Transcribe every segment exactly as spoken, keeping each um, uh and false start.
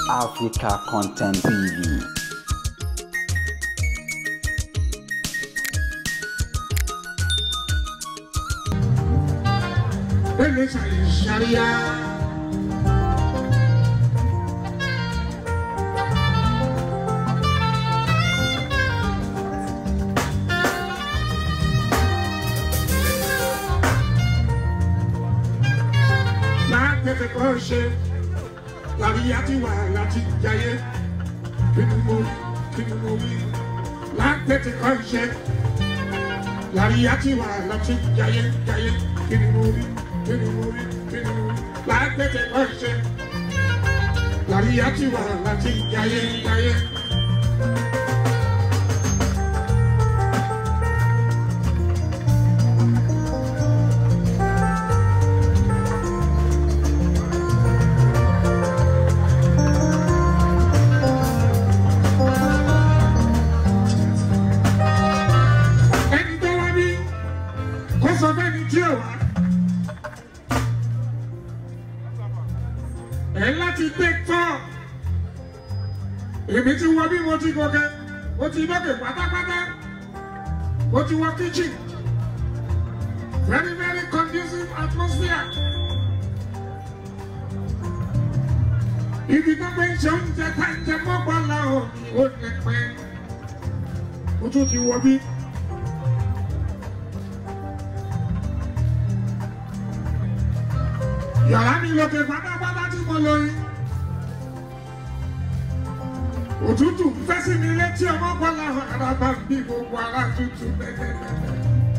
Africa Content T V. La via ti va, la ti jaye, kini mo, kini mo wi. La tete konche, la via ti va, la ti jaye, jaye, kini mo wi, kini mo wi, kini mo wi. La tete konche, la via ti va, la ti jaye, jaye. Èmi ti wọ bí mo ti gòkè, mo ti lókè pátápátá, mo ti wọ kitchen, very very conducive atmosphere. Ibi tó gbé iṣẹ́ oúnjẹ tá ń jẹ mọ́gbà láwọn ò ní pẹ́, mo tún ti wọ bí. Yàrá mi lókè pátápátá tí mo lóyún. Òtútù fẹ́ sí mi létí ọmọ bọ́lá ara bá ń bí gbogbo ara tútù bẹ́ẹ̀bẹ́ẹ̀.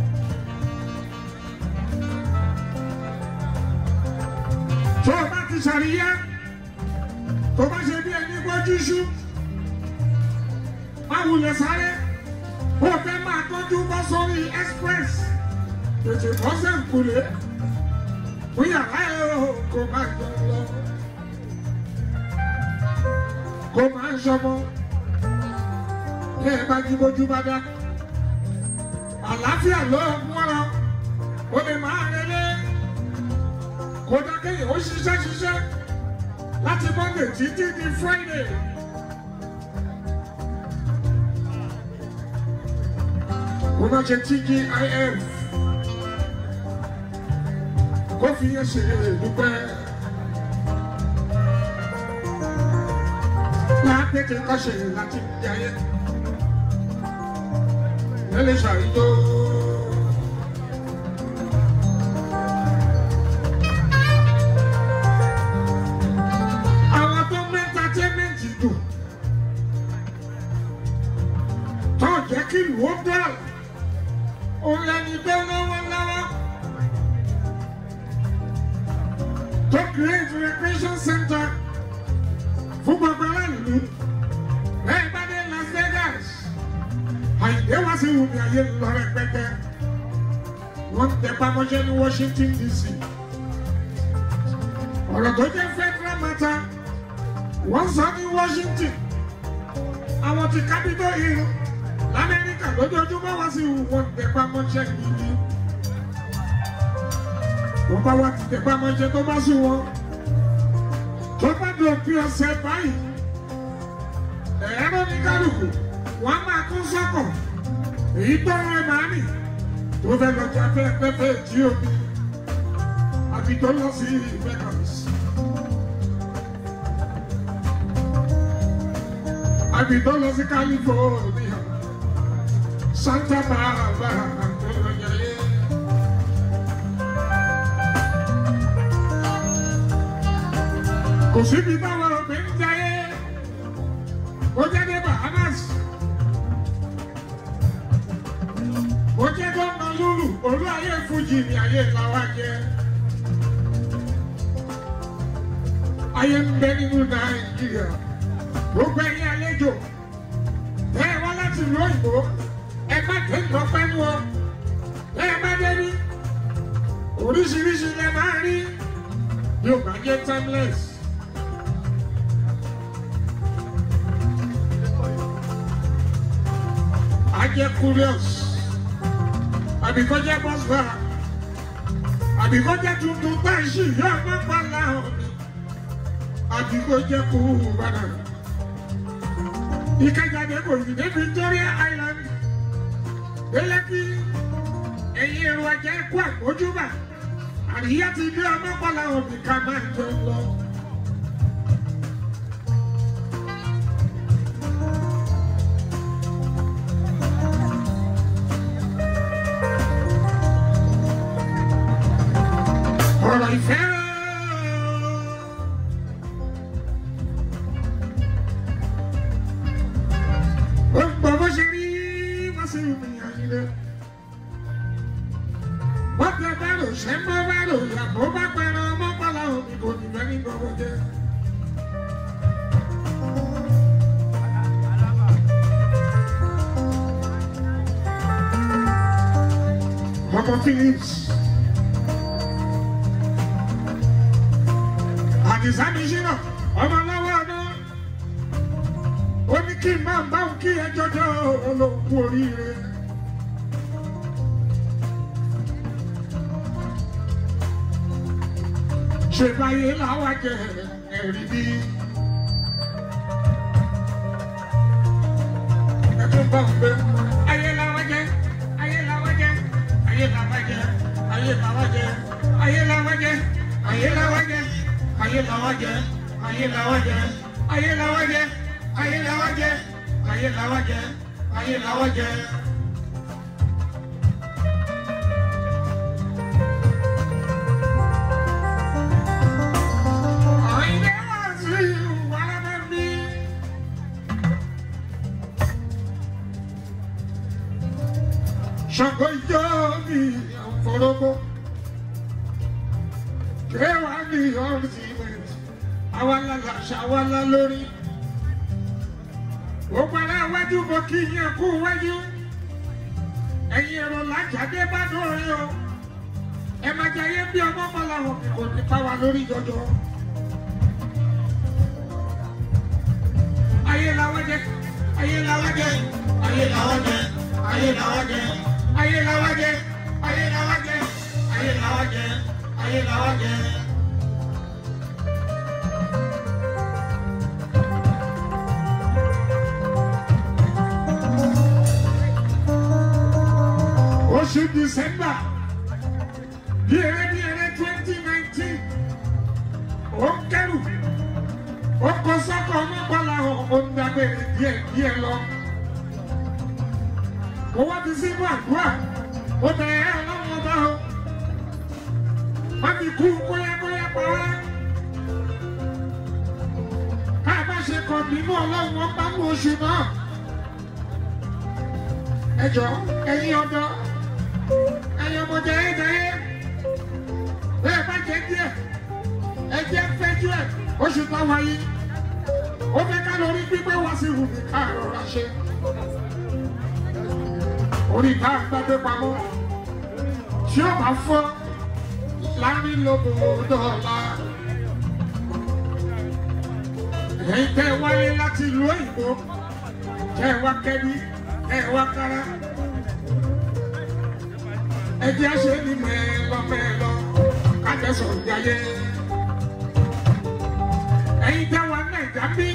Tó o bá ti ṣàríyá, tó bá ṣe bí ẹni gbójú ṣú, má wulẹ̀ sáré, ó fẹ́ máa tọ́jú bọ́ sórí express, tètè bọ́ sẹ́ǹkulé, fún yàrá ẹ̀ o kò má jọ lọ. Kò máa ń ṣọmọ, ní ẹ bá jí bójú bá dá. Àlàáfíà ló ń mọ́ra, ó lè máa relé. Kò dá kéèyàn ó ṣiṣẹ́ ṣiṣẹ́ láti Monday títí di Friday. Kò máa ṣe T G I F, kó fi yẹn ṣe dúpẹ́. Tete kọ́ṣe láti jayé, lẹ́lẹ́ ṣàrídó. Àwọn tó mẹ́ta jẹ́ méjì dùn, tó jẹ́ kí ìlú ó dá, òun lẹ́ni tó lọ́wọ́ lọ́wọ́, tó create recreation center fún gbogbo aráàlú. Everybody in Las Vegas, àyè wá sí ìwúmi ayé lọ rẹpẹtẹ. Wọ́n tẹ pamọ́ṣẹ́ ní Washington D C. Ọ̀rọ̀ tó jẹ́ federal matter, wọ́n sọ ní Washington. Àwọn ti Capitol Hill l'Amẹ́ríkà lójoojúmọ́ wá sí ìwú wọ́n tẹ pamọ́ṣẹ́ yìí. Wọ́n bá wá ti tẹ pamọ́ṣẹ́ tó bá sùn wọn. Tó bá dùn bí ọ̀sẹ̀ báyìí. Ẹ̀rọ ní kálukú, wọ́n máa tún sọ́kọ̀, èyí tó ń rẹ màámi, tó fẹ́ lọ jà fẹ́ pẹ́pẹ́ tí ó bí, àti tó lọ sí Vegas. Àbí tó lọ sí California, Santa Barbara, tó lọ yẹyẹ. Kò síbi táwọn ọ̀gbìn ń jayé. Ó jẹ́ ní Bahamas, ó jẹ́ gómìnà Lulu, olú ayé Fújì ní ayé làwa jẹ́. Ayé ń bẹ nínú Nàìjíríà, gbogbo ẹ̀yin àlejò, tẹ́ ẹ wá láti ìlú òyìnbó, ẹ má tẹ́ lọ pẹ́nu ọ, tẹ́ ẹ má dé ní, oríṣiríṣi lẹ máa rí, yóò bá jẹ́ timeless. Ajẹ́ curious, àbíkọ́ jẹ́ bọ́sùbà, àbíkọ́ jẹ́ tuntun tá ìṣì yóò má pa láhùn mi. àti kó jẹ́ kú bàdà. Ìkẹjáde kò sí ní Victoria Island. Délẹ́kí ẹ̀yin èrò ajá ikú àgbójúbà. Àríyá ti dé ọmọ pọ́lá òbí ká máa jọ lọ. Ọ̀rọ̀ ìfẹ́ ó ń gbọ́ bó ṣe rí wọ́sí ìrìnà ilé. Wọ́n tẹ bẹ́rù ṣe ń bọ́ bẹ́rù ìyàbọ̀ bá pẹ̀rọ ọmọ pàlà òbí kò ní fẹ́ ní gbogbo jẹ́. Ọmọ Phillips. Àdìsá mi ṣínà ọmọ lọ́wọ́ ọdún ó ní kí n máa bá òun kí ẹ jọjọ olóòkú oríire. Ṣé báyé làwa jẹ ẹ̀rí bí? Ẹ tún bá òun gbé. Ayé làwa jẹ, ayé làwa jẹ, ayé làwa jẹ, ayé làwa jẹ, ayé làwa jẹ, ayé làwa jẹ. Ayé làwa jẹ, ayé làwa jẹ, ayé làwa jẹ, ayé làwa jẹ, ayé làwa jẹ, ayé làwa jẹ. Àyìnlá wà sí wàhálà mi. Ṣàngó ìjọ mi àfọlọ́gbọ́. Kẹwàá ní ọ̀rùn sí ìwẹ̀rẹ̀, àwàlá làṣà àwàlá lórí. Ó padà wájú bọ̀ kí yẹn kú wájú. Ẹ̀yin ẹ̀rọ làjàdé bá dóore o. Ẹ máa jayé bí ọmọ mọ́lá wọn kò ní pa wá lórí jọjọ. Ayé làwọn jẹ, ayé làwọn jẹ, ayé làwọn jẹ, ayé làwọn jẹ, ayé làwọn jẹ, ayé làwọn jẹ, ayé làwọn jẹ. Ayé làwa jẹ. Oṣù December bí eré bí eré twenty nineteen ó kẹ́rù ó kọ sọ́kọ̀ ọmọkọ́lá òǹdàgbèrè díẹ̀ díẹ̀ lọ. Mo wá ti sínú àdúrà ó bẹ̀rẹ̀ ẹ̀ ọlọ́run ọba o. Wọ́n ti kú kóyákóyá pa wá. Ká bá ṣe kàn nínú ọlọ́run wọn bá mú oṣù náà. Ẹ jọ̀ọ́ ẹ̀yin ọ̀dọ́, ẹ̀yin ọmọdé ẹ̀dáyé. Bẹ́ẹ̀ bá jẹ díẹ̀, ẹ jẹ́ fẹ́jú ẹ̀ oṣù táwa yìí. Ó fẹ́ ká lórí pípé wá sí ìhùwì ká rọra ṣe. Orí ká gbàgbé pamọ́. Tí ó bá fọ́. Láàrin lóko dọ́là. Ẹ̀yin tẹ́ wáyé láti ìlú òyìnbó, tẹ́ wá kẹ́bí, tẹ́ wá kára. Ẹ jẹ́ àṣẹ ní mẹ́lọ mẹ́lọ, kájẹsọ̀ ìdáyé. Ẹ̀yin tẹ́ wá Nàìjà bí.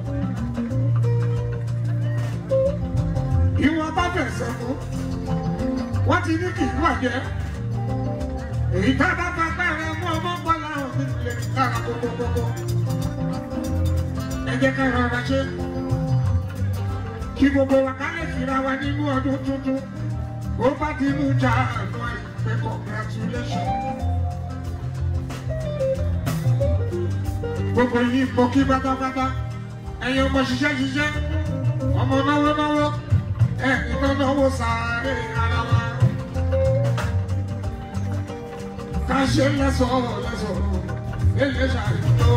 Ìwọ̀n bá bẹ̀sẹ̀ mú, wọ́n ti ní kì í wàjẹ́. Èyí tá bá bá bára mú ọmọ bọ́lá òní lè kára gbogbogbò. Ẹ jẹ́ ká rọra ṣe. Kí gbogbo wa ká lè fira wa nínú ọdún tuntun. Ó bá ti mú jà àná ìpè congratulation. Gbogbo yìí mọ kí pátápátá. Ẹ̀yin ọmọ ṣiṣẹ́ ṣiṣẹ́. Ọmọ náwó náwó. Ẹ̀ iná náwó sáré ara wa. Ká ṣe lẹ́sọ̀ọ́ lẹ́sọ̀ọ́, èlé ṣàìtó.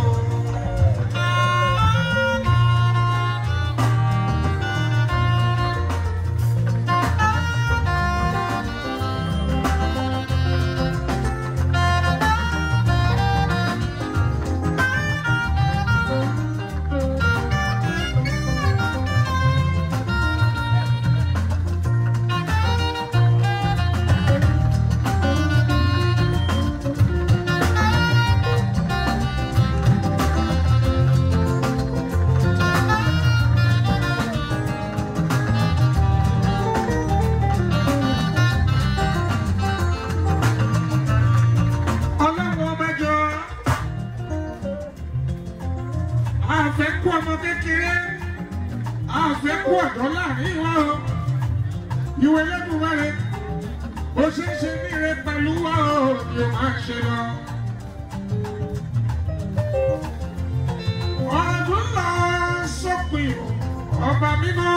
àfẹ́ kú ọmọ kékeré àfẹ́ kú ọ̀dọ́ láàrin wa o ìwé lẹ́nu wẹ́rẹ́ ó ṣe é ṣe ní ire pẹ̀lú wa o ni ó máa ṣe lọ. ọdún lọ sópin ọba mímọ́.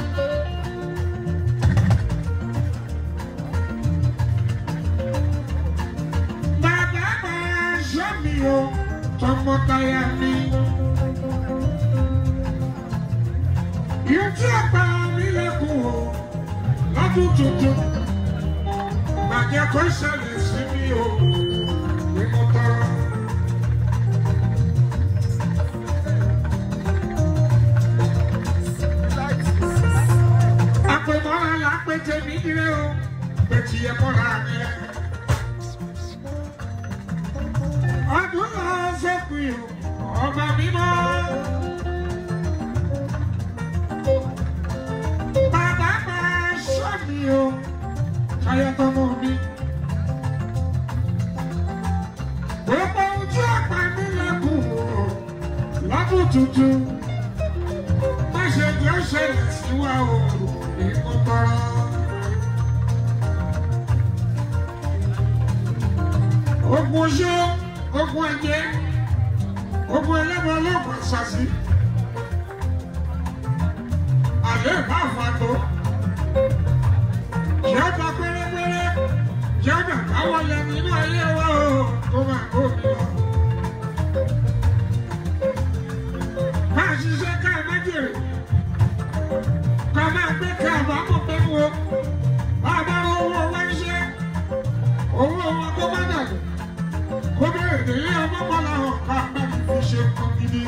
bàbá máa ṣọ́ mi o tọmọtaya mi. ìtú ọ̀pá mi lẹ́kùn o lọ́dún tuntun. bàjẹ́ kó ṣẹlẹ̀ sí mi o ni mo tọrọ. àpèmọ́ra là ń pè tèmi dire o pètì ẹ̀kọ́ra rẹ̀. ọdún lọ sópin ọba mímọ́. bàbá máa ṣọ́ mi o káyọ̀ tọmọ mi. gbogbo ojú ọ̀pá mi lẹ́kùn o lọ́dún tuntun. má ṣe jẹ́ ṣẹlẹ̀ sí wa o ìmọ̀ tọrọ. ogun oṣó ogun ẹ̀jẹ̀ ogun ẹlẹ́bọ ọlọ́pàá ṣàṣì àlẹ́ bá fàtó yọba pérépéré yọba káwọlẹ̀ nínú ayé wa o tó máa kó mi lọ. ká ṣiṣẹ́ ká má jèrè ká máa gbé ká àbámọ̀ pẹ̀lú o bàbá owó wá ń ṣe owó wọn tó bá dàgbà kó bẹ̀rẹ̀ délé ọmọ bọ́lá ọ̀ká mẹ́rin fi ṣe nǹkan gidi.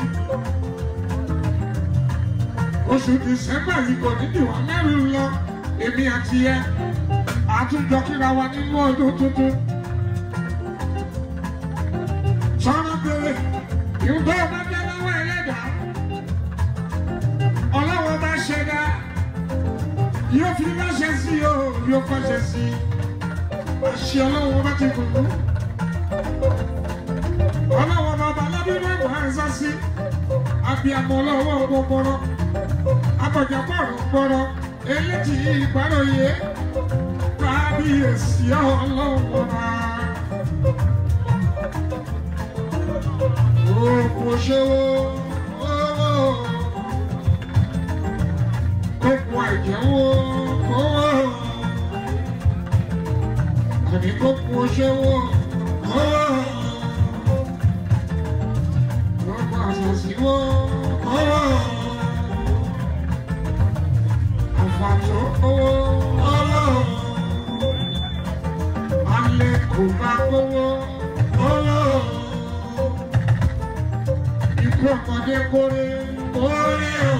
oṣù dìsẹ́mbà yìí kò ní dìwà mẹ́rin lọ èmi àti ẹ àtúnjọ kíra wa nínú ọdún tuntun. sọ́nà bèrè ìwúgbọ́ ọba jẹ́ lọ́wọ́ ẹlẹ́dàá ọlọ́wọ́ bá ṣe dá yóò fi ránṣẹ́ sí o yóò fọṣẹ sí àṣì ọlọ́wọ́ bá ti kùkú. ọlọ́wọ́ bàbá lábínú ẹ̀wọ̀n àìsàn sí abiyamọ ọlọ́wọ́ gbọ́gbọ́rọ́ abọ̀jọ̀gbọ́rọ̀ gbọ́rọ̀ eléjì ìgbàlóye kábíyèsí ọlọ́wọ́ bá. òkú ṣòwò owó kókó àìjẹ́wò owó àní kókó ṣòwò owó. Àṣàṣìwò owó àfàtò owó owó alẹ́ kò bá owó owó ikú ọmọdé kórè kórè o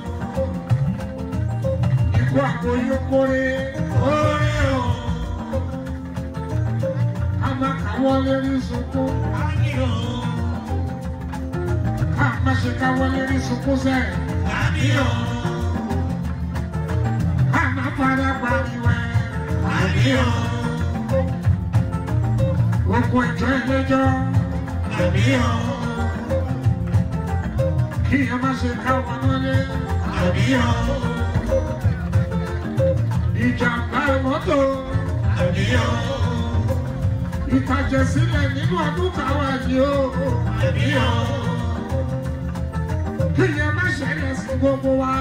ikú àgbóyó kórè kórè o àmàkàwọ́ lérí sunkún ayé o. Má ṣe káwọ́ lérí sunkún sẹ́. Àbíyọ̀. Má má fara pariwo. Àbíyọ̀. Ogun ìjọ ìlẹ́jọ́. Àbíyọ̀. Kí ẹ má ṣe káwọ́ lólé. Àbíyọ̀. Ìjàmbá mọ́tò. Àbíyọ̀. Ìtàjẹ̀sílẹ̀ nínú ọdún káwọ́ ẹ̀dí o. Àbíyọ̀. Kí ẹ má ṣẹlẹ̀ sí gbogbo wa.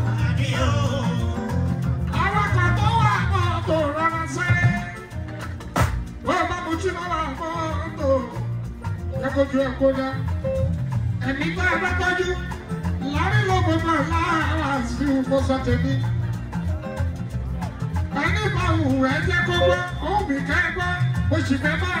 Àwọn kan tó wà mọ́tò rọra sáré. Wọ́n bá mú tí wọ́n wà mọ́tò. Ẹ kojú ẹ kó dá. Ẹ̀mí bá ẹ bá tọ́jú. Láàrin lóko náà láàárọ̀ àti ìfọ̀sọ̀ tèmi. Ẹni bá wù ẹ́ jẹ́ kó gbọ́, òun bì ká ẹ gbọ́, oṣù fẹ́ bá.